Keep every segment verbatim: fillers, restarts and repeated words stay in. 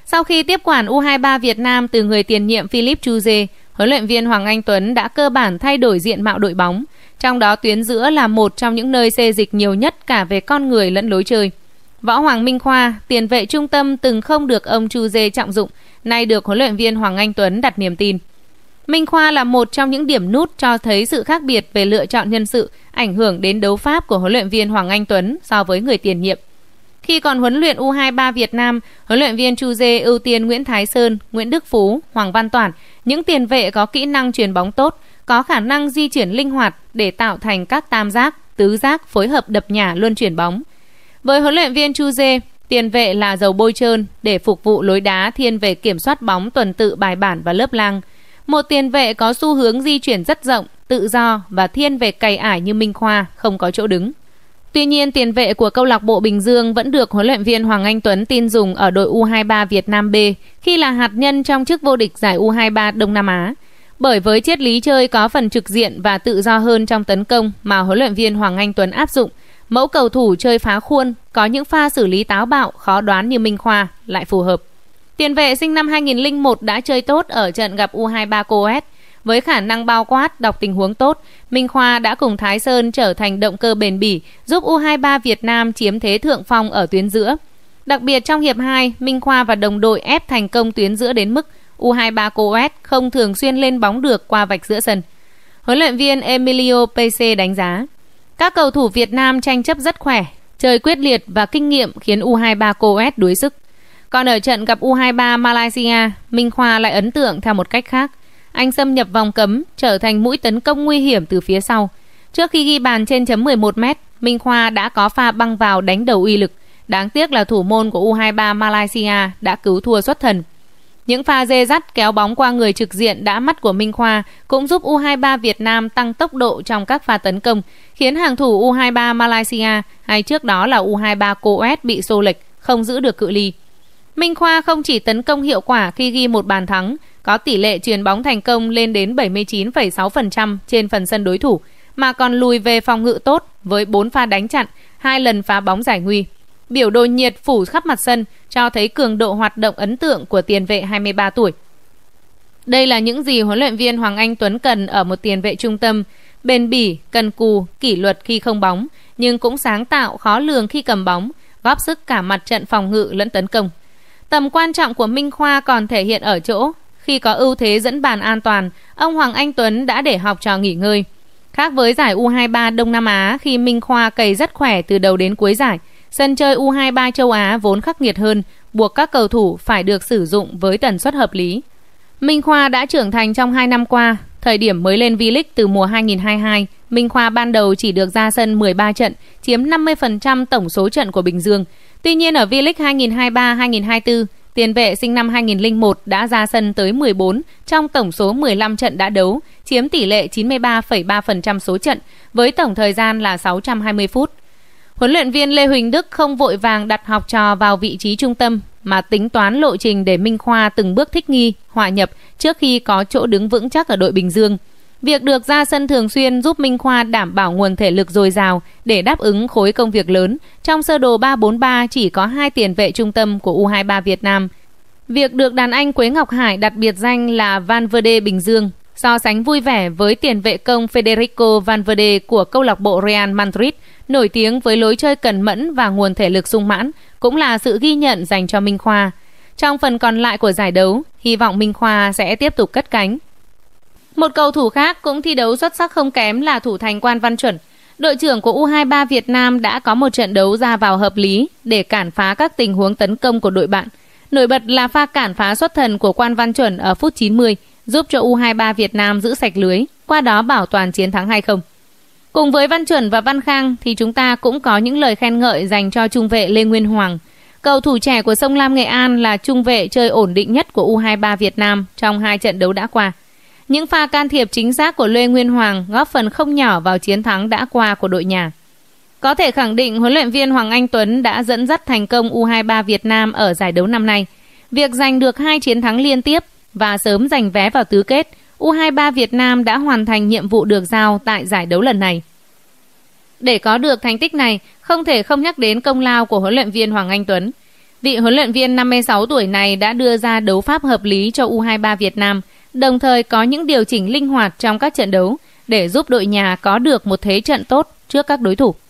Sau khi tiếp quản u hai ba Việt Nam từ người tiền nhiệm Philippe Chuze, huấn luyện viên Hoàng Anh Tuấn đã cơ bản thay đổi diện mạo đội bóng, trong đó tuyến giữa là một trong những nơi xê dịch nhiều nhất cả về con người lẫn lối chơi. Võ Hoàng Minh Khoa, tiền vệ trung tâm từng không được ông Chuze trọng dụng, nay được huấn luyện viên Hoàng Anh Tuấn đặt niềm tin. Minh Khoa là một trong những điểm nút cho thấy sự khác biệt về lựa chọn nhân sự, ảnh hưởng đến đấu pháp của huấn luyện viên Hoàng Anh Tuấn so với người tiền nhiệm. Khi còn huấn luyện u hai ba Việt Nam, huấn luyện viên Chuze ưu tiên Nguyễn Thái Sơn, Nguyễn Đức Phú, Hoàng Văn Toản, những tiền vệ có kỹ năng chuyền bóng tốt, có khả năng di chuyển linh hoạt để tạo thành các tam giác, tứ giác phối hợp đập nhả luân chuyển bóng. Với huấn luyện viên Chuze, tiền vệ là dầu bôi trơn để phục vụ lối đá thiên về kiểm soát bóng tuần tự bài bản và lớp lang. Một tiền vệ có xu hướng di chuyển rất rộng, tự do và thiên về cày ải như Minh Khoa, không có chỗ đứng. Tuy nhiên, tiền vệ của câu lạc bộ Bình Dương vẫn được huấn luyện viên Hoàng Anh Tuấn tin dùng ở đội u hai ba Việt Nam B khi là hạt nhân trong chức vô địch giải u hai ba Đông Nam Á. Bởi với triết lý chơi có phần trực diện và tự do hơn trong tấn công mà huấn luyện viên Hoàng Anh Tuấn áp dụng, mẫu cầu thủ chơi phá khuôn, có những pha xử lý táo bạo, khó đoán như Minh Khoa lại phù hợp. Tiền vệ sinh năm hai nghìn lẻ một đã chơi tốt ở trận gặp u hai ba Coes. Với khả năng bao quát, đọc tình huống tốt, Minh Khoa đã cùng Thái Sơn trở thành động cơ bền bỉ, giúp u hai ba Việt Nam chiếm thế thượng phong ở tuyến giữa. Đặc biệt trong hiệp hai, Minh Khoa và đồng đội ép thành công tuyến giữa đến mức u hai ba Coes không thường xuyên lên bóng được qua vạch giữa sân. Huấn luyện viên Emilio Pece đánh giá, các cầu thủ Việt Nam tranh chấp rất khỏe, chơi quyết liệt và kinh nghiệm khiến u hai ba Coes đuối sức. Còn ở trận gặp u hai ba Malaysia, Minh Khoa lại ấn tượng theo một cách khác. Anh xâm nhập vòng cấm, trở thành mũi tấn công nguy hiểm từ phía sau. Trước khi ghi bàn trên chấm mười một mét, Minh Khoa đã có pha băng vào đánh đầu uy lực. Đáng tiếc là thủ môn của u hai ba Malaysia đã cứu thua xuất thần. Những pha dê dắt kéo bóng qua người trực diện đã mắt của Minh Khoa cũng giúp u hai ba Việt Nam tăng tốc độ trong các pha tấn công, khiến hàng thủ u hai ba Malaysia hay trước đó là u hai ba Coes bị xô lệch, không giữ được cự ly. Minh Khoa không chỉ tấn công hiệu quả khi ghi một bàn thắng, có tỷ lệ chuyền bóng thành công lên đến bảy mươi chín phẩy sáu phần trăm trên phần sân đối thủ, mà còn lùi về phòng ngự tốt với bốn pha đánh chặn, hai lần phá bóng giải nguy. Biểu đồ nhiệt phủ khắp mặt sân cho thấy cường độ hoạt động ấn tượng của tiền vệ hai mươi ba tuổi. Đây là những gì huấn luyện viên Hoàng Anh Tuấn cần ở một tiền vệ trung tâm: bền bỉ, cần cù, kỷ luật khi không bóng, nhưng cũng sáng tạo, khó lường khi cầm bóng, góp sức cả mặt trận phòng ngự lẫn tấn công. Tầm quan trọng của Minh Khoa còn thể hiện ở chỗ khi có ưu thế dẫn bàn an toàn, ông Hoàng Anh Tuấn đã để học trò nghỉ ngơi. Khác với giải u hai ba Đông Nam Á khi Minh Khoa cày rất khỏe từ đầu đến cuối giải, sân chơi u hai ba châu Á vốn khắc nghiệt hơn, buộc các cầu thủ phải được sử dụng với tần suất hợp lý. Minh Khoa đã trưởng thành trong hai năm qua. Thời điểm mới lên V-League từ mùa hai nghìn không trăm hai mươi hai, Minh Khoa ban đầu chỉ được ra sân mười ba trận, chiếm năm mươi phần trăm tổng số trận của Bình Dương. Tuy nhiên ở V-League hai nghìn không trăm hai mươi ba hai nghìn không trăm hai mươi tư, tiền vệ sinh năm hai nghìn lẻ một đã ra sân tới mười bốn trong tổng số mười lăm trận đã đấu, chiếm tỷ lệ chín mươi ba phẩy ba phần trăm số trận, với tổng thời gian là sáu trăm hai mươi phút. Huấn luyện viên Lê Huỳnh Đức không vội vàng đặt học trò vào vị trí trung tâm, mà tính toán lộ trình để Minh Khoa từng bước thích nghi, hòa nhập trước khi có chỗ đứng vững chắc ở đội Bình Dương. Việc được ra sân thường xuyên giúp Minh Khoa đảm bảo nguồn thể lực dồi dào để đáp ứng khối công việc lớn. Trong sơ đồ ba bốn ba chỉ có hai tiền vệ trung tâm của u hai ba Việt Nam. Việc được đàn anh Quế Ngọc Hải đặt biệt danh là Valverde Bình Dương so sánh vui vẻ với tiền vệ công Federico Valverde của câu lạc bộ Real Madrid, nổi tiếng với lối chơi cẩn mẫn và nguồn thể lực sung mãn, cũng là sự ghi nhận dành cho Minh Khoa. Trong phần còn lại của giải đấu, hy vọng Minh Khoa sẽ tiếp tục cất cánh. Một cầu thủ khác cũng thi đấu xuất sắc không kém là thủ thành Quan Văn Chuẩn. Đội trưởng của u hai ba Việt Nam đã có một trận đấu ra vào hợp lý để cản phá các tình huống tấn công của đội bạn. Nổi bật là pha cản phá xuất thần của Quan Văn Chuẩn ở phút chín mươi, giúp cho u hai ba Việt Nam giữ sạch lưới, qua đó bảo toàn chiến thắng hai không. Cùng với Văn Chuẩn và Văn Khang thì chúng ta cũng có những lời khen ngợi dành cho trung vệ Lê Nguyên Hoàng. Cầu thủ trẻ của Sông Lam Nghệ An là trung vệ chơi ổn định nhất của u hai ba Việt Nam trong hai trận đấu đã qua. Những pha can thiệp chính xác của Lê Nguyên Hoàng góp phần không nhỏ vào chiến thắng đã qua của đội nhà. Có thể khẳng định huấn luyện viên Hoàng Anh Tuấn đã dẫn dắt thành công u hai ba Việt Nam ở giải đấu năm nay. Việc giành được hai chiến thắng liên tiếp và sớm giành vé vào tứ kết, u hai ba Việt Nam đã hoàn thành nhiệm vụ được giao tại giải đấu lần này. Để có được thành tích này, không thể không nhắc đến công lao của huấn luyện viên Hoàng Anh Tuấn. Vị huấn luyện viên năm mươi sáu tuổi này đã đưa ra đấu pháp hợp lý cho U hai ba Việt Nam, đồng thời có những điều chỉnh linh hoạt trong các trận đấu để giúp đội nhà có được một thế trận tốt trước các đối thủ.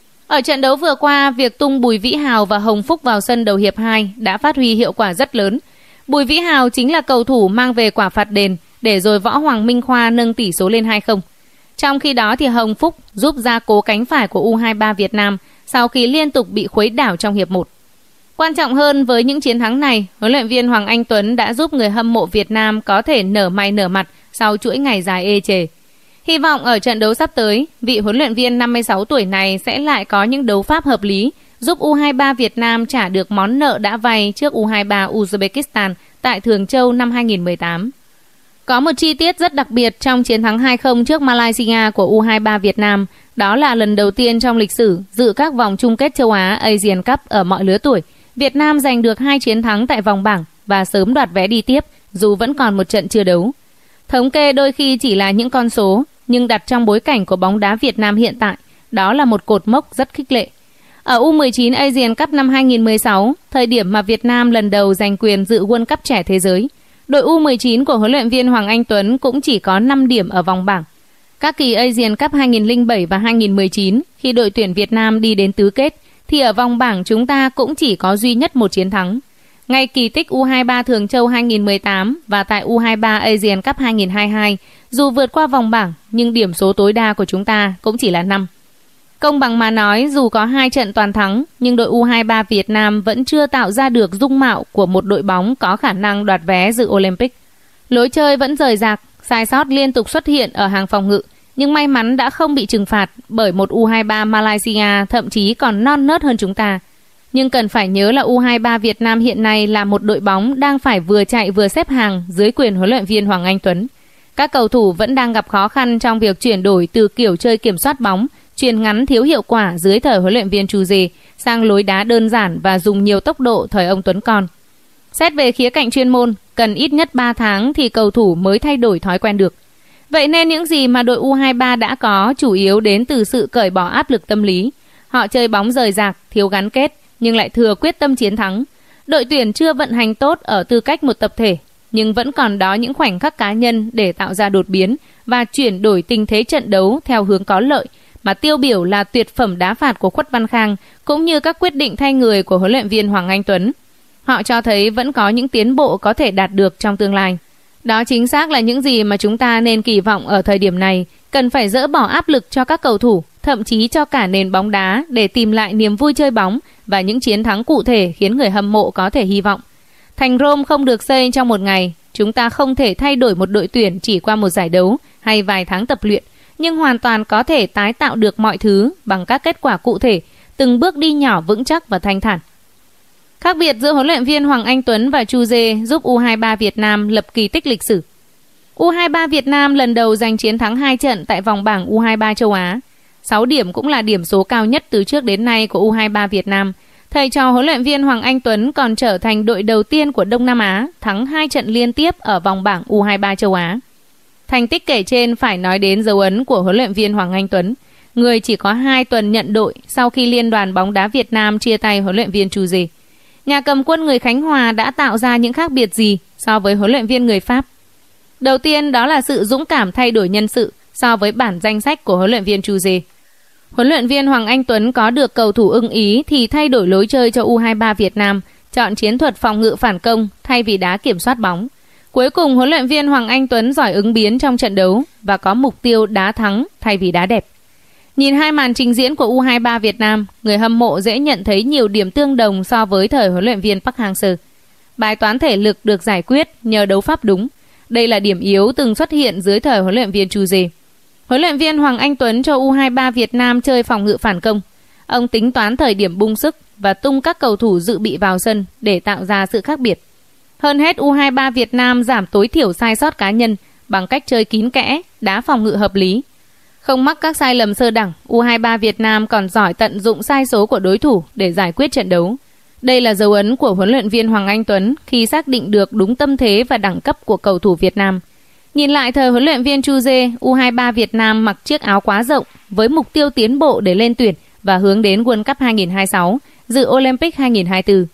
Ở trận đấu vừa qua, việc tung Bùi Vĩ Hào và Hồng Phúc vào sân đầu hiệp hai đã phát huy hiệu quả rất lớn. Bùi Vĩ Hào chính là cầu thủ mang về quả phạt đền để rồi Võ Hoàng Minh Khoa nâng tỷ số lên hai không. Trong khi đó thì Hồng Phúc giúp gia cố cánh phải của U hai ba Việt Nam sau khi liên tục bị khuấy đảo trong hiệp một. Quan trọng hơn, với những chiến thắng này, huấn luyện viên Hoàng Anh Tuấn đã giúp người hâm mộ Việt Nam có thể nở mày nở mặt sau chuỗi ngày dài ê chề. Hy vọng ở trận đấu sắp tới, vị huấn luyện viên năm mươi sáu tuổi này sẽ lại có những đấu pháp hợp lý, giúp U hai ba Việt Nam trả được món nợ đã vay trước U hai ba Uzbekistan tại Thường Châu năm hai không một tám. Có một chi tiết rất đặc biệt trong chiến thắng hai không trước Malaysia của U hai ba Việt Nam, đó là lần đầu tiên trong lịch sử dự các vòng chung kết châu Á Asian Cup ở mọi lứa tuổi, Việt Nam giành được hai chiến thắng tại vòng bảng và sớm đoạt vé đi tiếp dù vẫn còn một trận chưa đấu. Thống kê đôi khi chỉ là những con số, nhưng đặt trong bối cảnh của bóng đá Việt Nam hiện tại, đó là một cột mốc rất khích lệ. Ở U mười chín Asian Cup năm hai không một sáu, thời điểm mà Việt Nam lần đầu giành quyền dự World Cup trẻ thế giới, đội U mười chín của huấn luyện viên Hoàng Anh Tuấn cũng chỉ có năm điểm ở vòng bảng. Các kỳ Asian Cup hai không không bảy và hai không một chín, khi đội tuyển Việt Nam đi đến tứ kết, thì ở vòng bảng chúng ta cũng chỉ có duy nhất một chiến thắng. Ngay kỳ tích U hai ba Thường Châu hai không một tám và tại U hai ba Asian Cup hai không hai hai, dù vượt qua vòng bảng nhưng điểm số tối đa của chúng ta cũng chỉ là năm. Công bằng mà nói, dù có hai trận toàn thắng, nhưng đội U hai ba Việt Nam vẫn chưa tạo ra được dung mạo của một đội bóng có khả năng đoạt vé dự Olympic. Lối chơi vẫn rời rạc, sai sót liên tục xuất hiện ở hàng phòng ngự, nhưng may mắn đã không bị trừng phạt bởi một U hai ba Malaysia thậm chí còn non nớt hơn chúng ta. Nhưng cần phải nhớ là U hai ba Việt Nam hiện nay là một đội bóng đang phải vừa chạy vừa xếp hàng dưới quyền huấn luyện viên Hoàng Anh Tuấn. Các cầu thủ vẫn đang gặp khó khăn trong việc chuyển đổi từ kiểu chơi kiểm soát bóng, chuyền ngắn thiếu hiệu quả dưới thời huấn luyện viên Chu Dê sang lối đá đơn giản và dùng nhiều tốc độ thời ông Tuấn Con. Xét về khía cạnh chuyên môn, cần ít nhất ba tháng thì cầu thủ mới thay đổi thói quen được. Vậy nên những gì mà đội U hai ba đã có chủ yếu đến từ sự cởi bỏ áp lực tâm lý. Họ chơi bóng rời rạc, thiếu gắn kết, nhưng lại thừa quyết tâm chiến thắng. Đội tuyển chưa vận hành tốt ở tư cách một tập thể, nhưng vẫn còn đó những khoảnh khắc cá nhân để tạo ra đột biến và chuyển đổi tình thế trận đấu theo hướng có lợi, mà tiêu biểu là tuyệt phẩm đá phạt của Khuất Văn Khang cũng như các quyết định thay người của huấn luyện viên Hoàng Anh Tuấn. Họ cho thấy vẫn có những tiến bộ có thể đạt được trong tương lai. Đó chính xác là những gì mà chúng ta nên kỳ vọng ở thời điểm này, cần phải dỡ bỏ áp lực cho các cầu thủ, thậm chí cho cả nền bóng đá để tìm lại niềm vui chơi bóng và những chiến thắng cụ thể khiến người hâm mộ có thể hy vọng. Thành Rome không được xây trong một ngày, chúng ta không thể thay đổi một đội tuyển chỉ qua một giải đấu hay vài tháng tập luyện, nhưng hoàn toàn có thể tái tạo được mọi thứ bằng các kết quả cụ thể, từng bước đi nhỏ vững chắc và thanh thản. Khác biệt giữa huấn luyện viên Hoàng Anh Tuấn và Chu Dê giúp U hai ba Việt Nam lập kỳ tích lịch sử. U hai ba Việt Nam lần đầu giành chiến thắng hai trận tại vòng bảng U hai ba châu Á. sáu điểm cũng là điểm số cao nhất từ trước đến nay của U hai ba Việt Nam. Thầy trò huấn luyện viên Hoàng Anh Tuấn còn trở thành đội đầu tiên của Đông Nam Á thắng hai trận liên tiếp ở vòng bảng U hai ba châu Á. Thành tích kể trên phải nói đến dấu ấn của huấn luyện viên Hoàng Anh Tuấn, người chỉ có hai tuần nhận đội sau khi Liên đoàn bóng đá Việt Nam chia tay huấn luyện viên Chu Dê. Nhà cầm quân người Khánh Hòa đã tạo ra những khác biệt gì so với huấn luyện viên người Pháp? Đầu tiên đó là sự dũng cảm thay đổi nhân sự so với bản danh sách của huấn luyện viên Chu Dê. Huấn luyện viên Hoàng Anh Tuấn có được cầu thủ ưng ý thì thay đổi lối chơi cho U hai ba Việt Nam, chọn chiến thuật phòng ngự phản công thay vì đá kiểm soát bóng. Cuối cùng huấn luyện viên Hoàng Anh Tuấn giỏi ứng biến trong trận đấu và có mục tiêu đá thắng thay vì đá đẹp. Nhìn hai màn trình diễn của U hai ba Việt Nam, người hâm mộ dễ nhận thấy nhiều điểm tương đồng so với thời huấn luyện viên Park Hang-seo. Bài toán thể lực được giải quyết nhờ đấu pháp đúng. Đây là điểm yếu từng xuất hiện dưới thời huấn luyện viên Chu Dê. Huấn luyện viên Hoàng Anh Tuấn cho U hai ba Việt Nam chơi phòng ngự phản công. Ông tính toán thời điểm bung sức và tung các cầu thủ dự bị vào sân để tạo ra sự khác biệt. Hơn hết, U hai ba Việt Nam giảm tối thiểu sai sót cá nhân bằng cách chơi kín kẽ, đá phòng ngự hợp lý. Không mắc các sai lầm sơ đẳng, U hai ba Việt Nam còn giỏi tận dụng sai số của đối thủ để giải quyết trận đấu. Đây là dấu ấn của huấn luyện viên Hoàng Anh Tuấn khi xác định được đúng tâm thế và đẳng cấp của cầu thủ Việt Nam. Nhìn lại thời huấn luyện viên Chu Dê, U hai ba Việt Nam mặc chiếc áo quá rộng với mục tiêu tiến bộ để lên tuyển và hướng đến World Cup hai không hai sáu, dự Olympic hai không hai tư.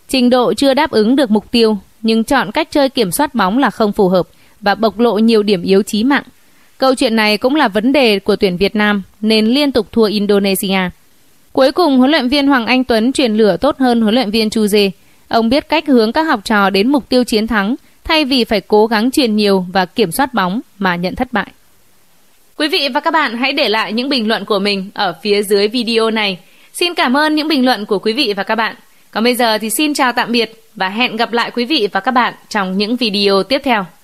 Trình độ chưa đáp ứng được mục tiêu, nhưng chọn cách chơi kiểm soát bóng là không phù hợp và bộc lộ nhiều điểm yếu chí mạng. Câu chuyện này cũng là vấn đề của tuyển Việt Nam nên liên tục thua Indonesia. Cuối cùng, huấn luyện viên Hoàng Anh Tuấn truyền lửa tốt hơn huấn luyện viên Chu Dê. Ông biết cách hướng các học trò đến mục tiêu chiến thắng thay vì phải cố gắng truyền nhiều và kiểm soát bóng mà nhận thất bại. Quý vị và các bạn hãy để lại những bình luận của mình ở phía dưới video này. Xin cảm ơn những bình luận của quý vị và các bạn. Còn bây giờ thì xin chào tạm biệt và hẹn gặp lại quý vị và các bạn trong những video tiếp theo.